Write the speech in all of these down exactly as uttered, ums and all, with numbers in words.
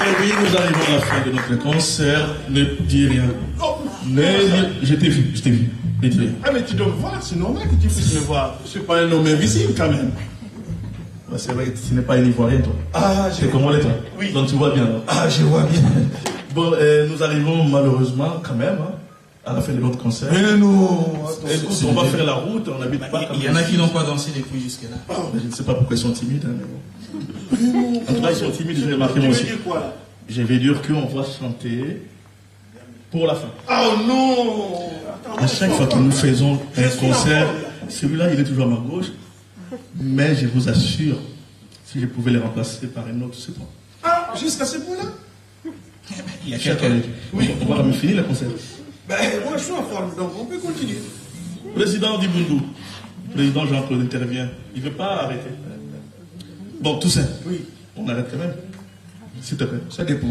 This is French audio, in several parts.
Eh oui, nous arrivons à la fin de notre concert. Ne dis rien. Mais je t'ai vu, je t'ai vu. Ne dis rien. Ah, mais tu dois me voir, c'est normal que tu puisses me voir. Je ne suis pas un homme invisible quand même. Bah, c'est vrai que tu n'es pas un Ivoirien, toi. Ah, c'est comme on est, toi. Oui. Donc tu vois bien. Ah, je vois bien. Bon, euh, nous arrivons malheureusement quand même hein, à la fin de notre concert. Mais non. Écoute, on va faire la route, on n'habite pas. Il y en a qui n'ont pas dansé depuis jusque-là. Oh, je ne sais pas pourquoi ils sont timides, hein, mais bon. En tout cas, ils sont timides, j'ai remarqué moi aussi. Tu veux dire quoi là? Je vais dire qu'on va chanter pour la fin. Oh non! À chaque fois que nous faisons un concert, celui-là, il est toujours à ma gauche. Mais je vous assure, si je pouvais les remplacer par un autre, c'est bon. Ah, jusqu'à ce point-là? Il y a quelqu'un. Oui, on va même finir le concert. Ben, moi je suis en forme, donc on peut continuer. Président Dibundu, président Jean-Claude intervient. Il ne veut pas arrêter. Bon, tout ça. Oui. On arrête quand même. S'il te plaît. Ça dépend.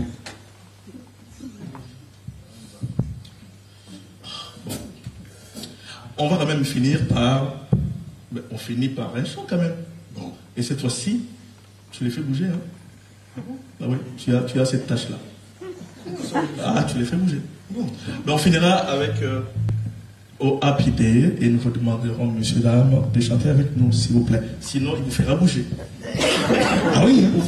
Bon. On va quand même finir par... Ben, on finit par un chant quand même. Bon. Et cette fois-ci, tu les fais bouger. Hein? Ah oui, tu as, tu as cette tâche-là. Ah, tu les fais bouger. Bon. Ben, on finira avec euh, au Happy Day et nous vous demanderons, messieurs, dames, de chanter avec nous, s'il vous plaît. Sinon, il vous fera bouger. Ah oui, hein?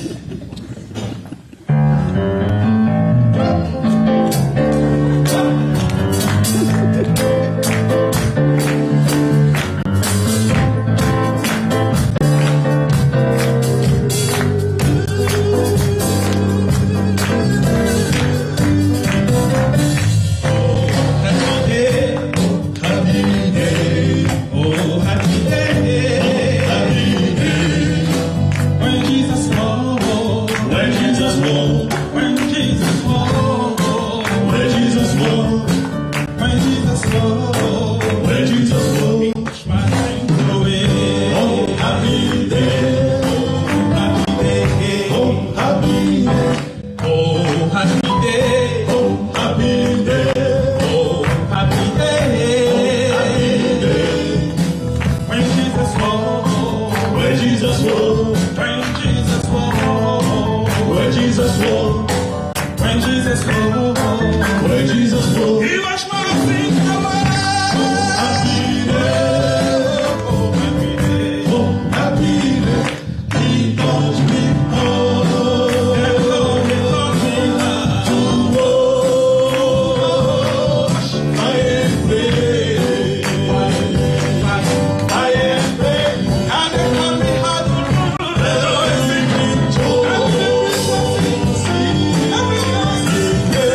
Yeah.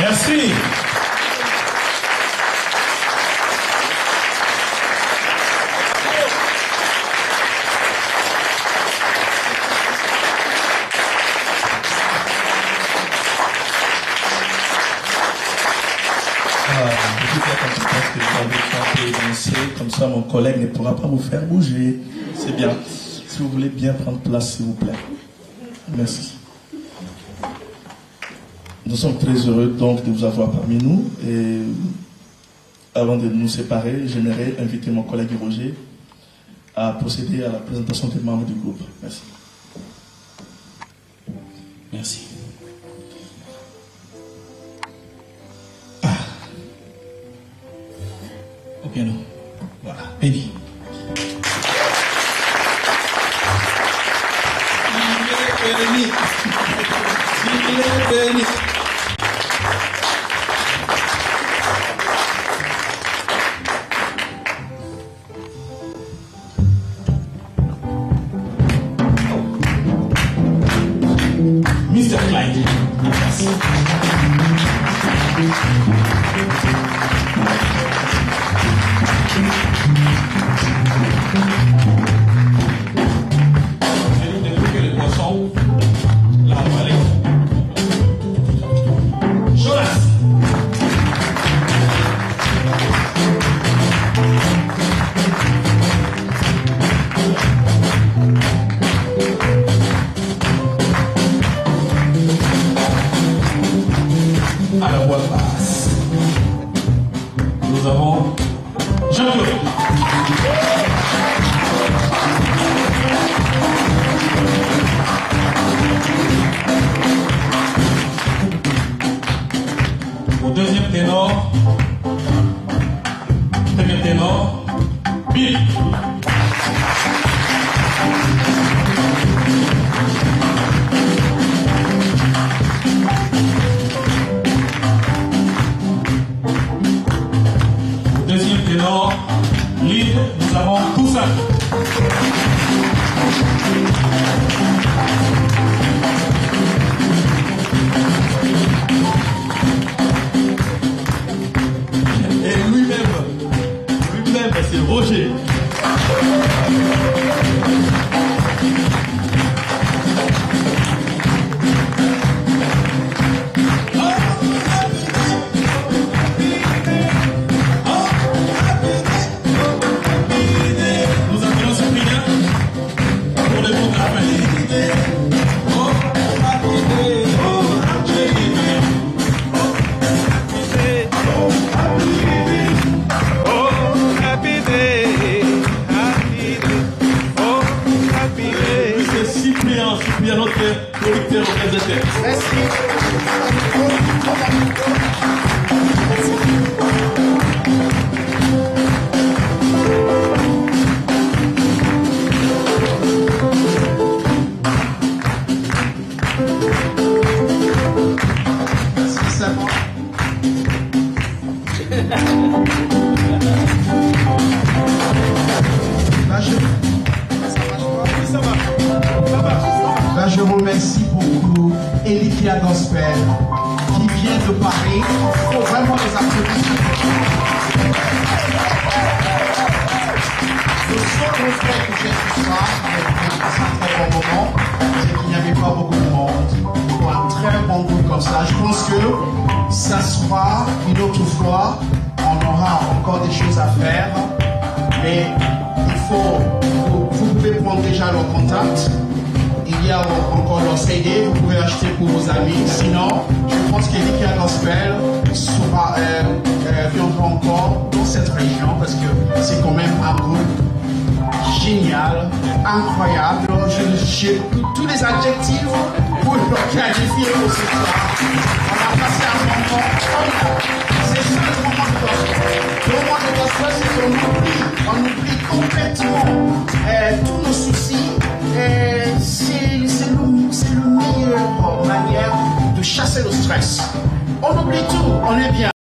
Merci. Comme ça, mon collègue ne pourra pas vous faire bouger. C'est bien. Si vous voulez bien prendre place, s'il vous plaît. Merci. Nous sommes très heureux donc de vous avoir parmi nous. Et avant de nous séparer, j'aimerais inviter mon collègue Roger à procéder à la présentation des membres du groupe. Merci. Merci. Au piano. Voilà. Béni. Il est béni. Il est béni. mister Clyde. Merci. À la voix basse, nous avons Jean-Claude. Au deuxième ténor, premier ténor, Bill. Deuxième ténor, lead, nous avons Toussaint. Et lui-même, lui-même, c'est Roger. Cyprien, notre producteur organisateur. Merci. Merci, ça va. Là, je... Ça marche pas? Oui, ça va. Ça va. Là, je remercie beaucoup Elikia Gospel qui vient de Paris. Il faut vraiment les applaudir. Le seul regret que j'ai ce soir, avec un très bon moment, c'est qu'il n'y avait pas beaucoup de monde. Pour un très bon groupe comme ça, je pense que ça sera une autre fois. On aura encore des choses à faire. Mais il faut, vous, vous pouvez prendre déjà leur contact. Il y a encore leur C D, vous pouvez acheter pour vos amis. Sinon, je pense qu'Elikia Gospel sera, euh, euh, viendra encore dans cette région parce que c'est quand même un groupe génial, incroyable. J'ai tous les adjectifs pour le qualifier pour ce soir. On a passé un moment. C'est ça le moment de gospel. Le moment de gospel, c'est qu'on oublie, on oublie complètement euh, tous nos soucis. C'est la meilleure manière de chasser le stress. On oublie tout, on est bien.